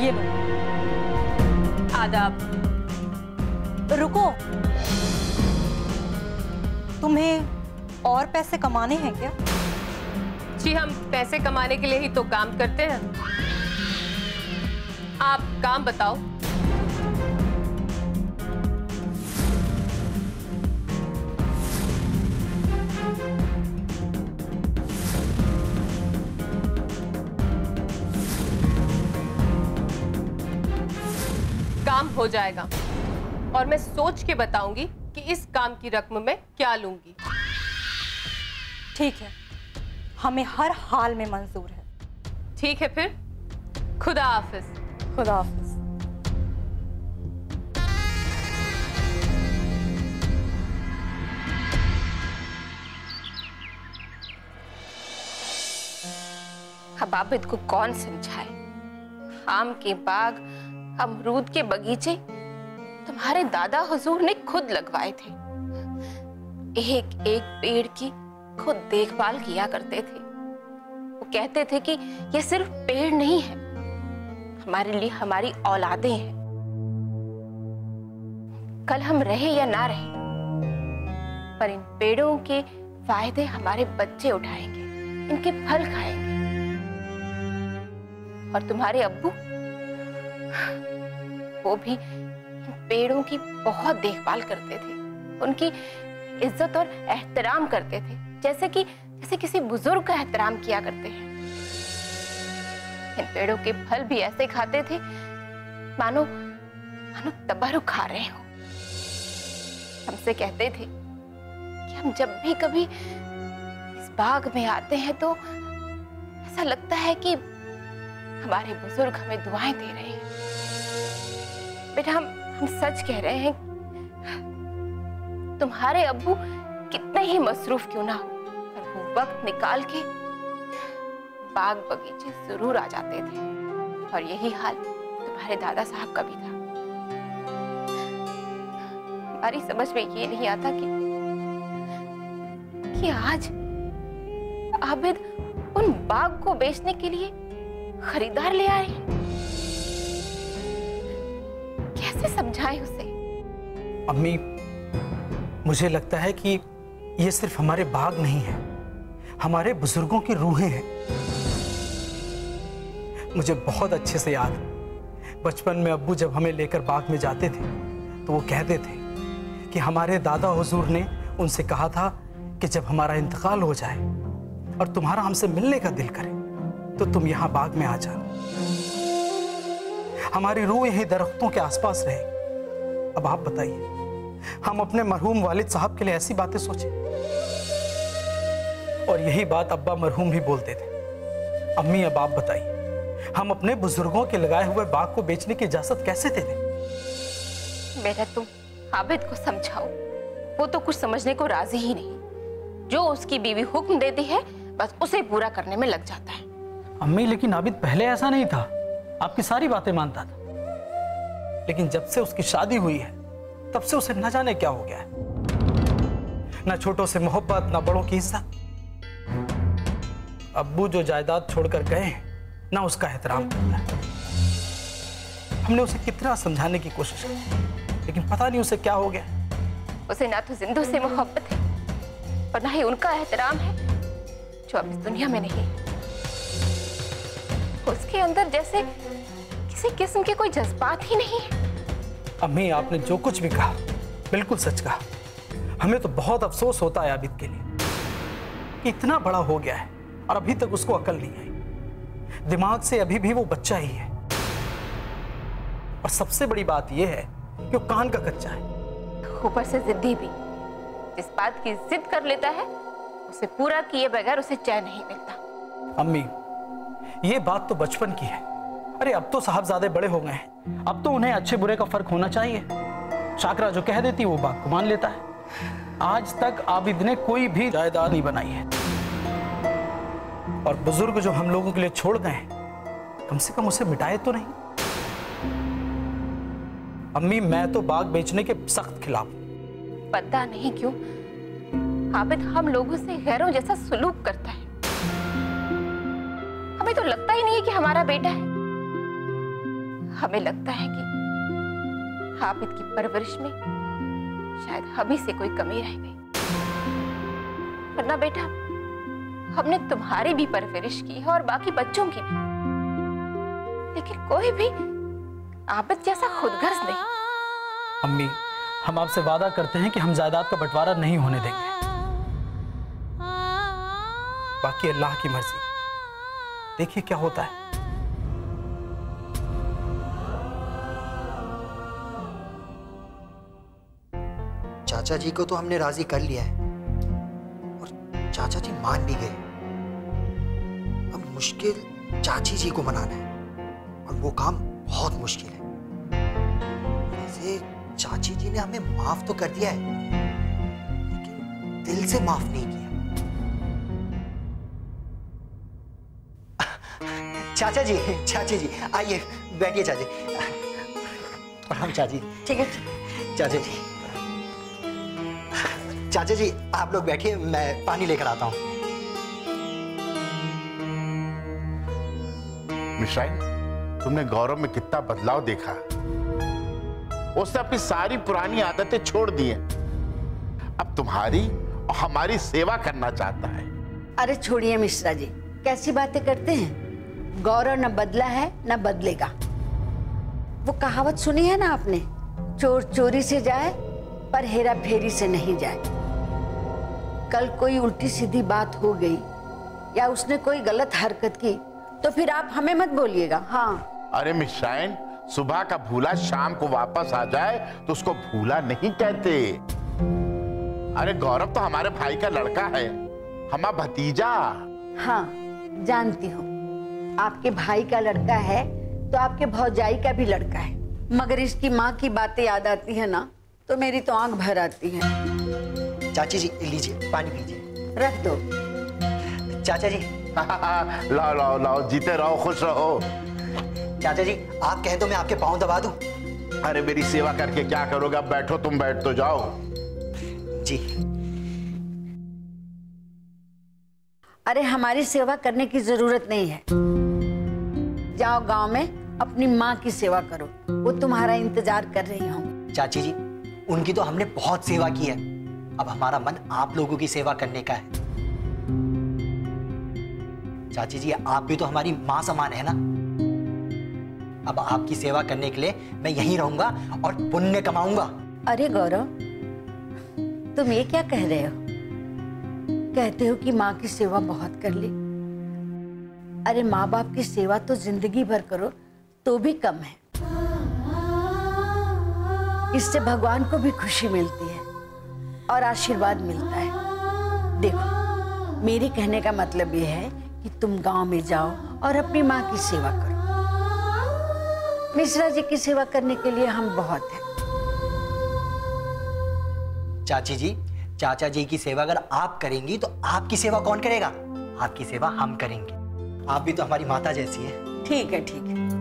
ये लो। आदाब। रुको, तुम्हें और पैसे कमाने हैं क्या? जी, हम पैसे कमाने के लिए ही तो काम करते हैं। आप काम बताओ। काम हो जाएगा और मैं सोच के बताऊंगी कि इस काम की रकम में क्या लूंगी। ठीक है, हमें हर हाल में मंजूर है। ठीक है फिर, खुदा हाफिज। खुदा हाफिज। अब आबिद को कौन समझाए? आम के बाग, अमरूद के बगीचे तुम्हारे दादा हुजूर ने खुद लगवाए थे। एक एक पेड़ की खुद देखभाल किया करते थे। वो कहते थे कि ये सिर्फ पेड़ नहीं है, हमारे लिए हमारी औलादें हैं। कल हम रहे या ना रहे, पर इन पेड़ों के फायदे हमारे बच्चे उठाएंगे, इनके फल खाएंगे। और तुम्हारे अब्बू, वो भी पेड़ों की बहुत देखभाल करते थे, उनकी इज्जत और एहतराम करते थे, जैसे किसी बुजुर्ग का एहतराम किया करते हैं। इन पेड़ों के फल भी ऐसे खाते थे मानो तबरुक खा रहे हो। हमसे कहते थे कि हम जब भी कभी इस बाग में आते हैं तो ऐसा लगता है कि हमारे बुजुर्ग हमें दुआएं दे रहे हैं। बेटा, हम सच कह रहे हैं, तुम्हारे अब्बू कितने ही मसरूफ क्यों ना हो, पर वो वक्त निकाल के बाग बगीचे जरूर आ जाते थे। और यही हाल तुम्हारे दादा साहब का भी था। हमारी समझ में ये नहीं आता कि आज आबिद उन बाग को बेचने के लिए खरीदार ले आए हैं। कैसे समझाएं उसे? अम्मी, मुझे लगता है कि ये सिर्फ हमारे बाग नहीं है, हमारे बुजुर्गों की रूहें हैं। मुझे बहुत अच्छे से याद है, बचपन में अब्बू जब हमें लेकर बाग में जाते थे तो वो कहते थे कि हमारे दादा हुजूर ने उनसे कहा था कि जब हमारा इंतकाल हो जाए और तुम्हारा हमसे मिलने का दिल करे तो तुम यहाँ बाग में आ जाओ, हमारी रूह यही दरख्तों के आसपास रहेगी। अब आप बताइए, हम अपने मरहूम वालिद साहब के लिए ऐसी बातें सोचें? और यही बात अब्बा मरहूम भी बोलते थे। अम्मी, अब आप बताइए, हम अपने बुजुर्गों के लगाए हुए बाग को बेचने की इजाजत कैसे दे दें? बेटा, तुम आबिद को समझाओ, वो तो कुछ समझने को राजी ही नहीं। जो उसकी बीवी हुक्म देती है बस उसे पूरा करने में लग जाता है। अम्मी, लेकिन आबिद पहले ऐसा नहीं था, आपकी सारी बातें मानता था। लेकिन जब से उसकी शादी हुई है तब से उसे न जाने क्या हो गया है। न छोटों से मोहब्बत, न बड़ों की इज्जत। अब्बू जो जायदाद छोड़कर गए हैं ना उसका एहतराम करता है। हमने उसे कितना समझाने की कोशिश की, लेकिन पता नहीं उसे क्या हो गया। उसे ना तो जिंदों से मोहब्बत है और ना ही उनका एहतराम है जो अब इस दुनिया में नहीं। उसके अंदर जैसे किसी किस्म के कोई जज्बात ही नहीं है। अम्मी, आपने जो कुछ भी कहा बिल्कुल सच कहा। हमें तो बहुत अफसोस होता है आबिद के लिए कि इतना बड़ा हो गया है और अभी तक उसको अकल नहीं आई। दिमाग से अभी भी वो बच्चा ही है। और सबसे बड़ी बात यह है कि वो कान का कच्चा है, ऊपर से जिद्दी भी। जिस बात की जिद कर लेता है उसे पूरा किए बगैर उसे चैन नहीं मिलता। अम्मी, ये बात तो बचपन की है। अरे अब तो साहबजादे बड़े हो गए हैं, अब तो उन्हें अच्छे बुरे का फर्क होना चाहिए। शाकरा जो कह देती वो बात को मान लेता है। आज तक आबिद ने कोई भी जायदाद नहीं बनाई है और बुजुर्ग जो हम लोगों के लिए छोड़ गए हैं कम से कम उसे मिटाए तो नहीं। अम्मी, मैं तो बाग बेचने के सख्त खिलाफ हूं। पता नहीं क्यों आबिद हम लोगों से गैरों जैसा सुलूक करता है। हमें तो लगता ही नहीं है कि हमारा बेटा है। हमें लगता है कि आबिद की परवरिश में शायद हम ही से कोई कमी रह गई। वरना बेटा, हमने तुम्हारी भी परवरिश की है और बाकी बच्चों की भी, लेकिन कोई भी आबिद जैसा खुदगर्ज नहीं। अम्मी, हम आपसे वादा करते हैं कि हम जायदाद का बंटवारा नहीं होने देंगे। बाकी अल्लाह की मर्जी, देखिए क्या होता है। चाचा जी को तो हमने राजी कर लिया है और चाचा जी मान भी गए। अब मुश्किल चाची जी को मनाना है और वो काम बहुत मुश्किल है। वैसे चाची जी ने हमें माफ तो कर दिया है, लेकिन दिल से माफ नहीं किया। चाची जी आइए बैठिए। चाची, प्रणाम चाची। ठीक है चाचा जी, चाचा जी आप लोग बैठिए, मैं पानी लेकर आता हूँ। मिश्राइन, तुमने गौरव में कितना बदलाव देखा। उसने अपनी सारी पुरानी आदतें छोड़ दी हैं। अब तुम्हारी और हमारी सेवा करना चाहता है। अरे छोड़िए मिश्रा जी, कैसी बातें करते हैं। गौरव न बदला है न बदलेगा। वो कहावत सुनी है ना आपने, चोर चोरी से जाए पर हेरा फेरी से नहीं जाए। कल कोई उल्टी सीधी बात हो गई या उसने कोई गलत हरकत की तो फिर आप हमें मत बोलिएगा। हाँ। अरे मिश्राइन, सुबह का भूला शाम को वापस आ जाए तो उसको भूला नहीं कहते। अरे गौरव तो हमारे भाई का लड़का है, हमारा भतीजा। हाँ जानती हूँ, आपके भाई का लड़का है तो आपके भौजाई का भी लड़का है, मगर इसकी माँ की बातें याद आती है ना तो मेरी तो आंख भर आती है। चाची जी लीजिए, पानी पीजिए। रख दो। चाचा जी लाओ लाओ लाओ, जीते रहो, खुश रहो। चाचा जी आप कहें तो मैं आपके पाँव दबा दूं। अरे मेरी सेवा करके क्या करोगे, अब बैठो, तुम बैठ तो जाओ। जी। अरे हमारी सेवा करने की जरूरत नहीं है। जाओ गांव में अपनी माँ की सेवा करो, वो तुम्हारा इंतजार कर रही होंगी। चाची जी उनकी तो हमने बहुत सेवा की है, अब हमारा मन आप लोगों की सेवा करने का है। चाची जी आप भी तो हमारी माँ समान है ना। अब आपकी सेवा करने के लिए मैं यहीं रहूंगा और पुण्य कमाऊंगा। अरे गौरव, तुम ये क्या कह रहे हो? कहते हो कि माँ की सेवा बहुत कर ली। अरे माँ बाप की सेवा तो जिंदगी भर करो तो भी कम है। इससे भगवान को भी खुशी मिलती है और आशीर्वाद मिलता है। देखो मेरे कहने का मतलब ये है कि तुम गांव में जाओ और अपनी माँ की सेवा करो। मिश्रा जी की सेवा करने के लिए हम बहुत हैं। चाची जी, चाचा जी की सेवा अगर आप करेंगी तो आपकी सेवा कौन करेगा? आपकी सेवा हम करेंगे। आप भी तो हमारी माता जैसी है। ठीक है ठीक है।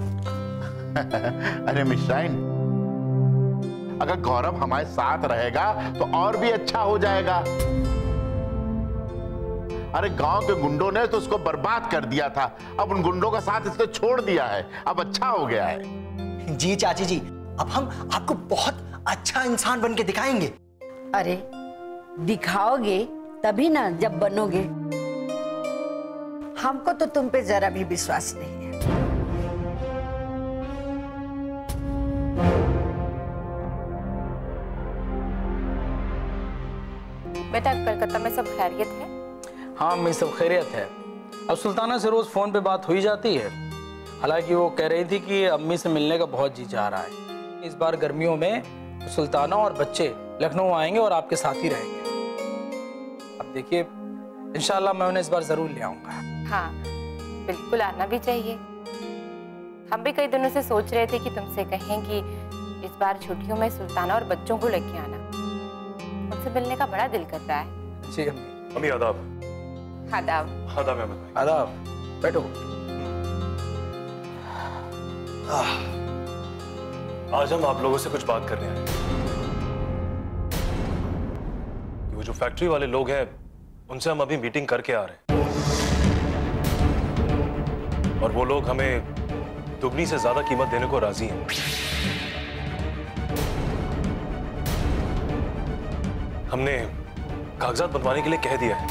अरे मिश्राइन, अगर गौरव हमारे साथ रहेगा तो और भी अच्छा हो जाएगा। अरे गांव के गुंडों ने तो उसको बर्बाद कर दिया था, अब उन गुंडों का साथ इसने छोड़ दिया है, अब अच्छा हो गया है। जी चाची जी, अब हम आपको बहुत अच्छा इंसान बन के दिखाएंगे। अरे दिखाओगे तभी ना जब बनोगे। हमको तो तुम पे जरा भी विश्वास नहीं है। बेटा कलकत्ता में सब खैरियत है? हाँ अम्मी, सब खैरियत है। अब सुल्ताना से रोज फोन पे बात हुई जाती है। हालांकि वो कह रही थी कि अम्मी से मिलने का बहुत जी चाह रहा है। इस बार गर्मियों में सुल्ताना और बच्चे लखनऊ आएंगे और आपके साथ ही रहेंगे। अब देखिए इंशाल्लाह मैं उन्हें इस बार जरूर ले आऊंगा। हाँ बिल्कुल आना भी चाहिए। हम भी कई दिनों से सोच रहे थे कि तुमसे कहें कि इस बार छुट्टियों में सुल्ताना और बच्चों को लेके आना, उनसे मिलने का बड़ा दिल करता है। जी अम्मी। अम्मी आदाब। आदाब। आदाब अहमद भाई। आदाब, बैठो। आज हम आप लोगों से कुछ बात करने आए हैं। वो जो फैक्ट्री वाले लोग हैं उनसे हम अभी मीटिंग करके आ रहे हैं और वो लोग हमें दुगनी से ज्यादा कीमत देने को राजी हैं। हमने कागजात बनवाने के लिए कह दिया है।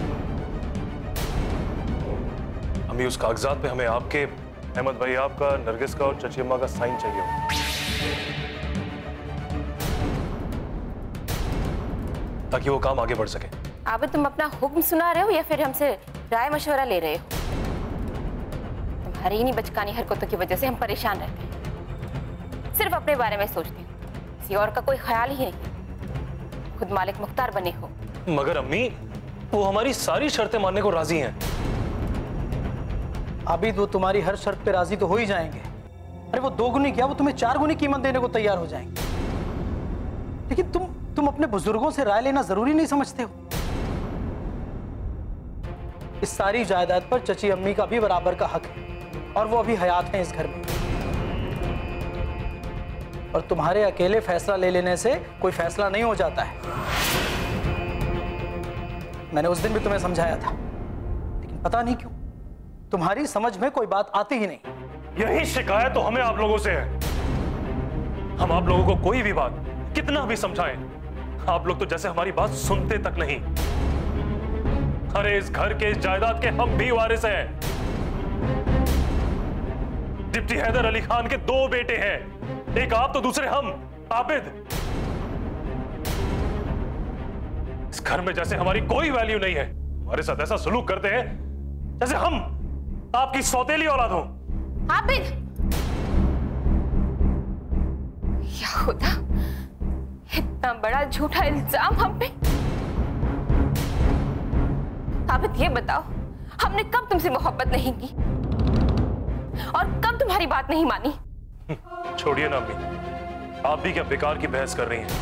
अम्मी, उस कागजात पे हमें आपके, अहमद भाई आपका, नरगिस का और चची अम्मा का साइन चाहिए होगा। ताकि वो काम आगे बढ़ सके। आबिद, तुम अपना हुक्म सुना रहे हो या फिर हमसे राय मशवरा ले रहे हो? तुम्हारी इन्हीं बचकानी हरकतों की वजह से हम परेशान रहते हैं। सिर्फ अपने बारे में सोचते हो, किसी और का कोई ख्याल ही नहीं। खुद मालिक मुख्तार बने हो। मगर अम्मी, वो हमारी सारी शर्तें मानने को राजी हैं। आबिद, वो तुम्हारी हर शर्त पे राजी तो हो ही जाएंगे। अरे वो 2 गुनी क्या, वो तुम्हें 4 गुनी कीमत देने को तैयार हो जाएंगे। लेकिन तुम अपने बुजुर्गों से राय लेना जरूरी नहीं समझते हो? इस सारी जायदाद पर चची अम्मी का भी बराबर का हक है और वो अभी हयात हैं इस घर में। और तुम्हारे अकेले फैसला ले लेने से कोई फैसला नहीं हो जाता है। मैंने उस दिन भी तुम्हें समझाया था, लेकिन पता नहीं क्यों तुम्हारी समझ में कोई बात आती ही नहीं। यही शिकायत तो हमें आप लोगों से है। हम आप लोगों को कोई भी बात कितना भी समझाएं, आप लोग तो जैसे हमारी बात सुनते तक नहीं। अरे इस घर के, इस जायदाद के हम भी वारिस हैं। डिप्टी हैदर अली खान के 2 बेटे हैं, एक आप तो दूसरे हम। आबिद, इस घर में जैसे हमारी कोई वैल्यू नहीं है, हमारे साथ ऐसा सलूक करते हैं जैसे हम आपकी सौतेली औलाद हो। आबिद, या खुदा, इतना बड़ा झूठा इल्जाम हम पे। आबिद, ये बताओ, हमने कब तुमसे मोहब्बत नहीं की और कब तुम्हारी बात नहीं मानी? छोड़िए ना अम्मी, आप भी क्या बेकार की बहस कर रही हैं।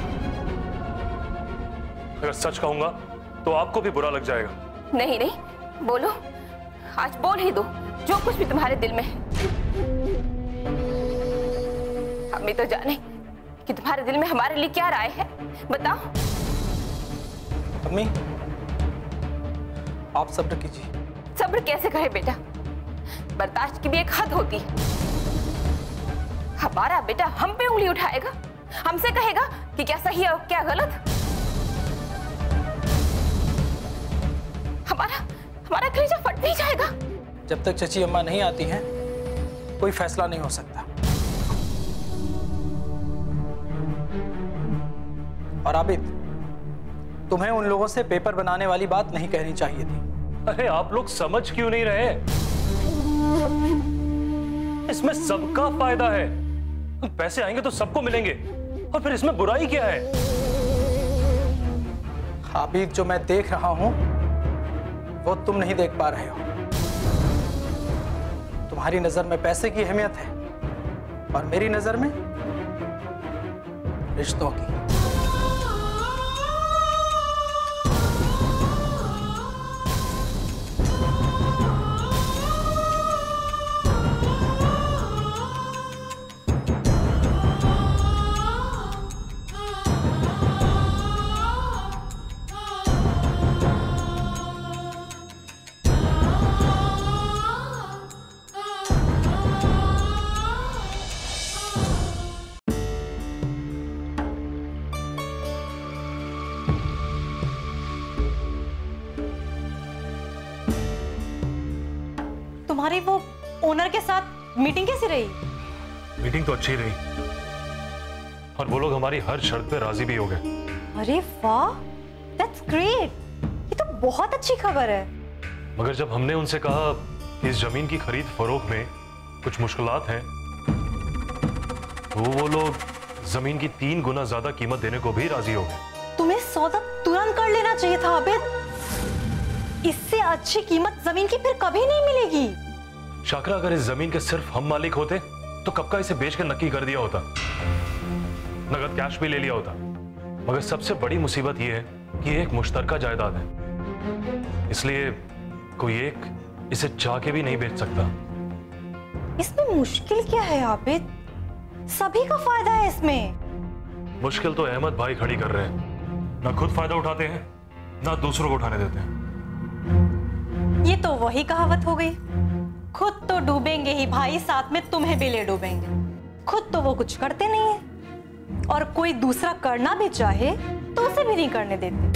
अगर सच कहूंगा तो आपको भी बुरा लग जाएगा। नहीं नहीं, बोलो, आज बोल ही दो जो कुछ भी तुम्हारे दिल में है। हम भी तो जाने कि तुम्हारे दिल में हमारे लिए क्या राय है, बताओ। अम्मी, आप सब्र कीजिए। सब्र कैसे करे बेटा, बर्दाश्त की भी एक हद होती है। हमारा बेटा हम पे उंगली उठाएगा, हमसे कहेगा कि क्या सही है और क्या गलत। हमारा कलेजा फट नहीं जाएगा। जब तक चची अम्मा नहीं आती हैं, कोई फैसला नहीं हो सकता। और आबिद, तुम्हें उन लोगों से पेपर बनाने वाली बात नहीं कहनी चाहिए थी। अरे आप लोग समझ क्यों नहीं रहे? इसमें सबका फायदा है। पैसे आएंगे तो सबको मिलेंगे, और फिर इसमें बुराई क्या है? आबिद, जो मैं देख रहा हूं वो तुम नहीं देख पा रहे हो। तुम्हारी नजर में पैसे की अहमियत है और मेरी नजर में रिश्तों की। तुम्हारी वो ओनर के साथ मीटिंग कैसी रही? मीटिंग तो अच्छी रही और वो लोग हमारी हर शर्त पे राजी भी हो गए। अरे वाह, दैट्स ग्रेट। ये तो बहुत अच्छी खबर है। मगर जब हमने उनसे कहा कि इस जमीन की खरीद फरोख्त में कुछ मुश्किलात हैं, तो वो लोग जमीन की 3 गुना ज्यादा कीमत देने को भी राजी हो गए। तुम्हें सौदा तुरंत कर लेना चाहिए था आबिद। इससे अच्छी कीमत जमीन की फिर कभी नहीं मिलेगी। शाकरा, अगर इस जमीन के सिर्फ हम मालिक होते तो कब का इसे बेच कर नक्की कर दिया होता, नगद कैश भी ले लिया होता। मगर सबसे बड़ी मुसीबत यह है कि एक मुश्तरका जायदाद है, इसलिए कोई एक इसे चाह के भी नहीं बेच सकता। इसमें मुश्किल क्या है आबिद? सभी का फायदा है इसमें। मुश्किल तो अहमद भाई खड़ी कर रहे हैं, ना खुद फायदा उठाते हैं ना दूसरों को उठाने देते हैं। ये तो वही कहावत हो गई, खुद तो डूबेंगे ही भाई, साथ में तुम्हें भी ले डूबेंगे। खुद तो वो कुछ करते नहीं है, और कोई दूसरा करना भी चाहे तो उसे भी नहीं करने देते।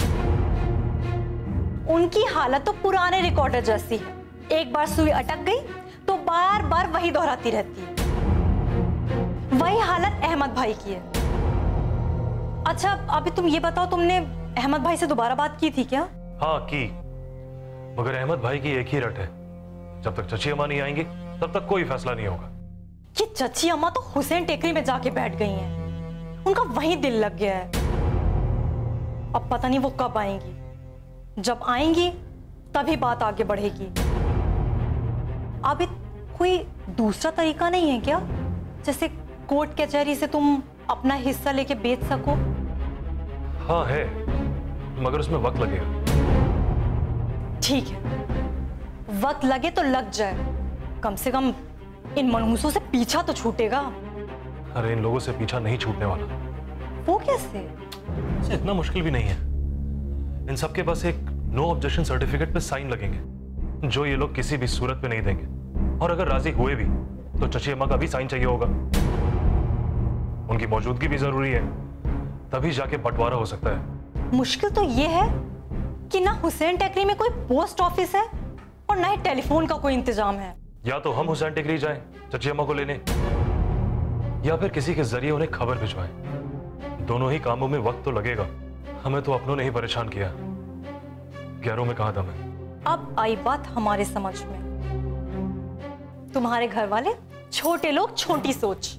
उनकी हालत तो पुराने रिकॉर्डर जैसी है, एक बार सुई अटक गई तो बार बार वही दोहराती रहती है। वही हालत अहमद भाई की है। अच्छा अभी तुम ये बताओ, तुमने अहमद भाई से दोबारा बात की थी क्या? हाँ की, मगर अहमद भाई की एक ही रट है, जब तक चची अम्मा नहीं आएंगी तब तक कोई फैसला नहीं होगा। ये चची अम्मा तो हुसैन टेकरी में जाके बैठ गई हैं। उनका वहीं दिल लग गया है। अब पता नहीं वो कब आएंगी। जब आएंगी तभी बात आगे बढ़ेगी। अभी कोई दूसरा तरीका नहीं है क्या, जैसे कोर्ट कचहरी से तुम अपना हिस्सा लेके बेच सको? हाँ है, मगर उसमें वक्त लगेगा। ठीक है, वक्त लगे तो लग जाए, कम से कम इन मनहूसों से पीछा तो छूटेगा। अरे इन लोगों से पीछा नहीं छूटने वाला। वो कैसे? इतना मुश्किल भी नहीं है। इन सब के बस एक नो ऑब्जेक्शन सर्टिफिकेट पे साइन लगेंगे, जो ये लोग किसी भी सूरत पे नहीं देंगे। और अगर राजी हुए भी तो चची अम्मा का भी साइन चाहिए होगा। उनकी मौजूदगी भी जरूरी है, तभी जाके बंटवारा हो सकता है। मुश्किल तो ये है कि ना हुसैन टेकरी में कोई पोस्ट ऑफिस है और ना ही टेलीफोन का कोई इंतजाम है। या तो हम हुसैन टेकरी जाएं चची अम्मा को लेने, या फिर किसी के जरिए उन्हें खबर भिजवाएं। दोनों ही कामों में वक्त तो लगेगा। हमें तो अपनों ने ही परेशान किया, गैरों में कहां दम है। अब आई बात हमारे समझ में। तुम्हारे घर वाले छोटे लोग, छोटी सोच।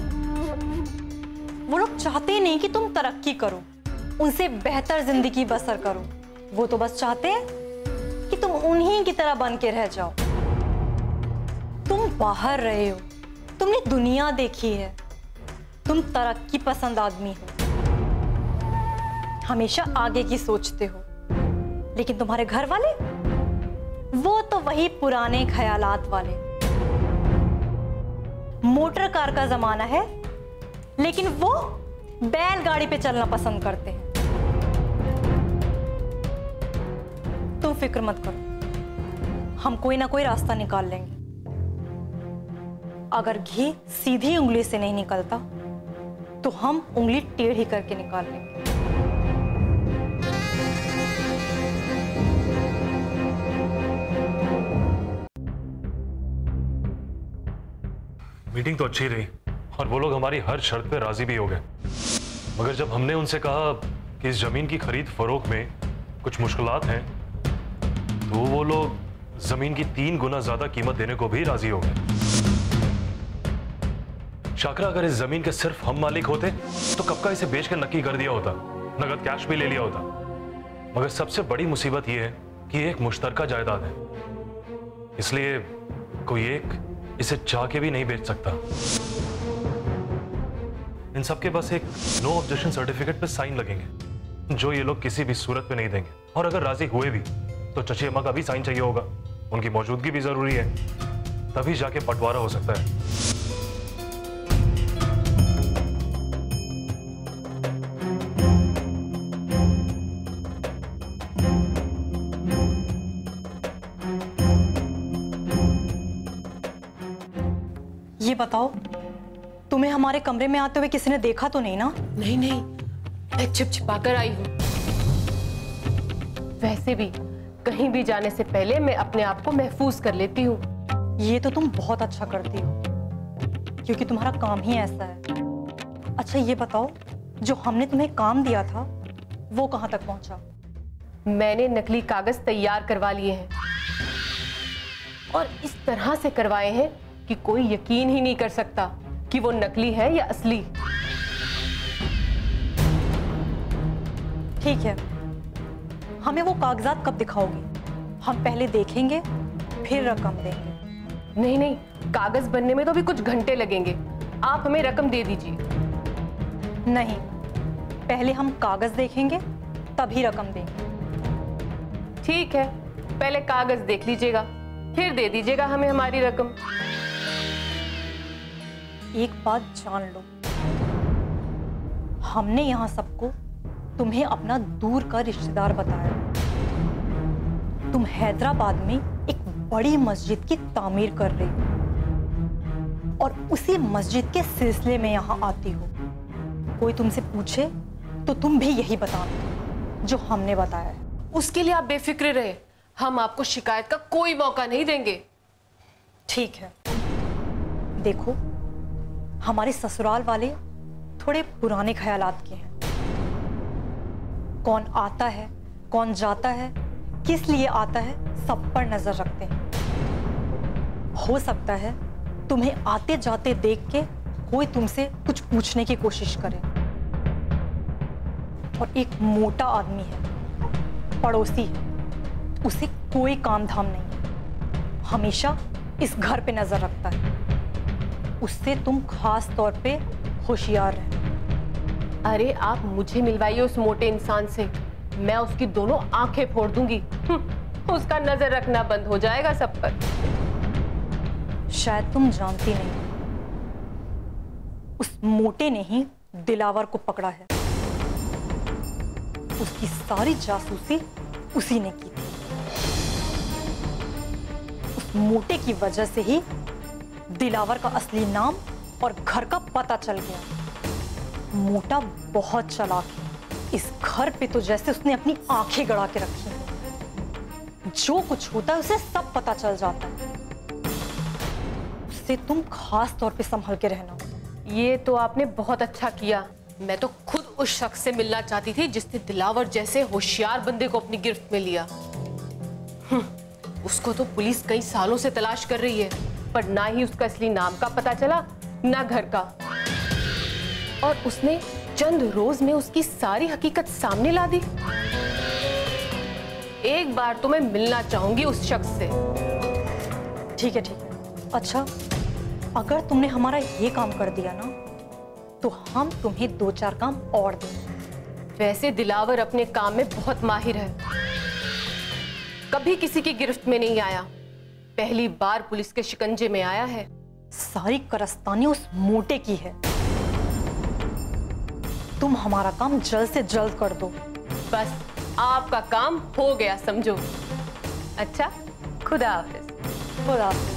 वो लोग चाहते ही नहीं कि तुम तरक्की करो, उनसे बेहतर जिंदगी बसर करो। वो तो बस चाहते हैं कि तुम उन्हीं की तरह बन के रह जाओ। तुम बाहर रहे हो, तुमने दुनिया देखी है, तुम तरक्की पसंद आदमी हो, हमेशा आगे की सोचते हो। लेकिन तुम्हारे घर वाले, वो तो वही पुराने ख्यालात वाले। मोटर कार का जमाना है, लेकिन वो बैलगाड़ी पे चलना पसंद करते हैं। तुम फिक्र मत करो, हम कोई ना कोई रास्ता निकाल लेंगे। अगर घी सीधी उंगली से नहीं निकलता तो हम उंगली टेढ़ी करके निकाल लेंगे। मीटिंग तो अच्छी रही और वो लोग हमारी हर शर्त पे राजी भी हो गए। मगर जब हमने उनसे कहा कि इस जमीन की खरीद फरोख्त में कुछ मुश्किलात हैं, तो वो लोग जमीन की 3 गुना ज्यादा कीमत देने को भी राजी हो गए। शाकरा, अगर इस जमीन के सिर्फ हम मालिक होते तो कब का इसे बेचकर नक्की कर दिया होता, नगद कैश भी ले लिया होता। मगर सबसे बड़ी मुसीबत यह है कि एक मुश्तरका जायदाद है, इसलिए कोई एक इसे चाह के भी नहीं बेच सकता। इन सब के बस एक नो ऑब्जेक्शन सर्टिफिकेट पे साइन लगेंगे, जो ये लोग किसी भी सूरत पे नहीं देंगे। और अगर राजी हुए भी तो चची अम्मा का भी साइन चाहिए होगा। उनकी मौजूदगी भी जरूरी है, तभी जाके बंटवारा हो सकता है। ये बताओ, तुम्हें हमारे कमरे में आते हुए किसी ने देखा तो नहीं ना? नहीं नहीं, मैं छिप छिपा कर आई हूं। वैसे भी कहीं भी जाने से पहले मैं अपने आप को महफूज कर लेती हूँ। ये तो तुम बहुत अच्छा करती हो, क्योंकि तुम्हारा काम ही ऐसा है। अच्छा ये बताओ, जो हमने तुम्हें काम दिया था वो कहाँ तक पहुंचा? मैंने नकली कागज तैयार करवा लिए हैं और इस तरह से करवाए हैं कि कोई यकीन ही नहीं कर सकता कि वो नकली है या असली। ठीक है, हमें वो कागजात कब दिखाओगी? हम पहले देखेंगे फिर रकम देंगे। नहीं नहीं, कागज बनने में तो भी कुछ घंटे लगेंगे। आप हमें रकम दे दीजिए। नहीं, पहले हम कागज देखेंगे तभी रकम देंगे। ठीक है, पहले कागज देख लीजिएगा, फिर दे दीजिएगा हमें हमारी रकम। एक बात जान लो, हमने यहां सबको तुम्हें अपना दूर का रिश्तेदार बताया। तुम हैदराबाद में एक बड़ी मस्जिद की तामीर कर रही हो और उसी मस्जिद के सिलसिले में यहाँ आती हो। कोई तुमसे पूछे तो तुम भी यही बता दो जो हमने बताया है। उसके लिए आप बेफिक्र रहे, हम आपको शिकायत का कोई मौका नहीं देंगे। ठीक है, देखो हमारे ससुराल वाले थोड़े पुराने ख्यालात के हैं। कौन आता है, कौन जाता है, किस लिए आता है, सब पर नजर रखते हैं। हो सकता है तुम्हें आते जाते देख के कोई तुमसे कुछ पूछने की कोशिश करे। और एक मोटा आदमी है, पड़ोसी है, उसे कोई काम धाम नहीं है, हमेशा इस घर पे नजर रखता है। उससे तुम खास तौर पे होशियार रहना। अरे आप मुझे मिलवाइए उस मोटे इंसान से, मैं उसकी दोनों आंखें फोड़ दूंगी। उसका नजर रखना बंद हो जाएगा सब पर। शायद तुम जानती नहीं, उस मोटे ने ही दिलावर को पकड़ा है। उसकी सारी जासूसी उसी ने की थी। उस मोटे की वजह से ही दिलावर का असली नाम और घर का पता चल गया। मोटा बहुत चालाक है, इस घर पे तो जैसे उसने अपनी आंखें गड़ा के रखी हैं। जो कुछ होता है उसे सब पता चल जाता है। उससे तुम खास तौर पे संभल के रहना। ये तो आपने बहुत अच्छा किया। मैं तो खुद उस शख्स से मिलना चाहती थी जिसने दिलावर जैसे होशियार बंदे को अपनी गिरफ्त में लिया। उसको तो पुलिस कई सालों से तलाश कर रही है, पर ना ही उसका असली नाम का पता चला, ना घर का। और उसने चंद रोज में उसकी सारी हकीकत सामने ला दी। एक बार तो मैं मिलना चाहूंगी उस शख्स से। ठीक है, ठीक है। अच्छा, अगर तुमने हमारा ये काम कर दिया ना, तो हम तुम्हें 2-4 काम और देंगे। वैसे दिलावर अपने काम में बहुत माहिर है, कभी किसी की गिरफ्त में नहीं आया, पहली बार पुलिस के शिकंजे में आया है। सारी करस्तानी उस मोटे की है। तुम हमारा काम जल्द से जल्द कर दो। बस आपका काम हो गया समझो। अच्छा, खुदा हाफिज। खुदा हाफिज।